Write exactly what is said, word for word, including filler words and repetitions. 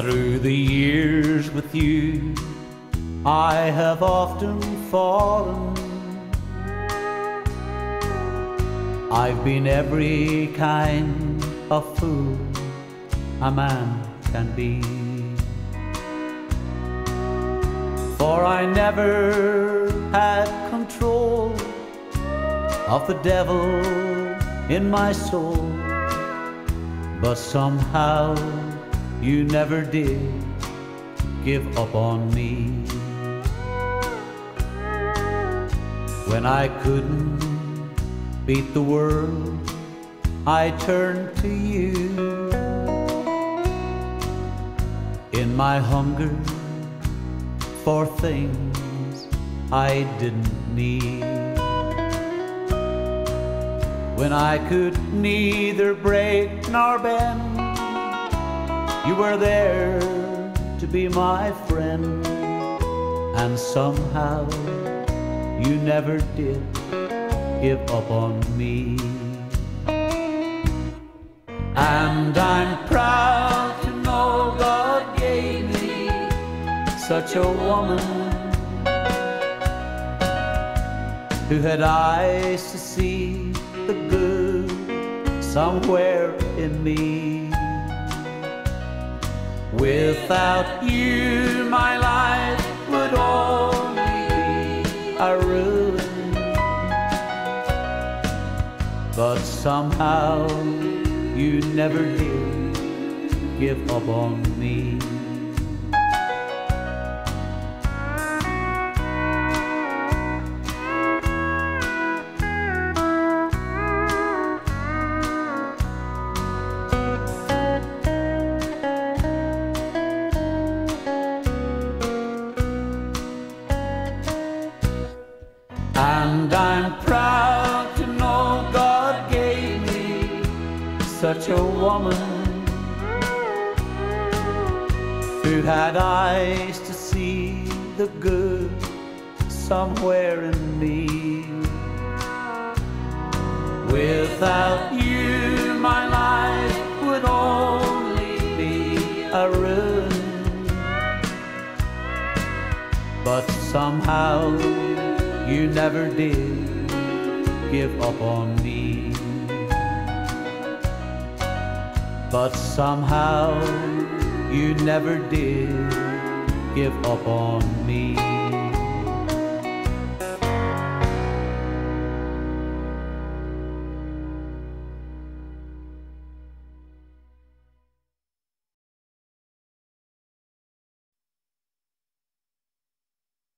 Through the years with you, I have often fallen. I've been every kind of fool a man can be. For I never had control of the devil in my soul, but somehow you never did give up on me. When I couldn't beat the world, I turned to you. In my hunger for things I didn't need, when I could neither break nor bend, you were there to be my friend. And somehow you never did give up on me. And I'm proud to know God gave me such a woman who had eyes to see the good somewhere in me. Without you, my life would only be a ruin. But somehow you never did give up on me. And I'm proud to know God gave me such a woman who had eyes to see the good somewhere in me. Without you, my life would only be a ruin. But somehow you never did give up on me. But somehow you never did give up on me.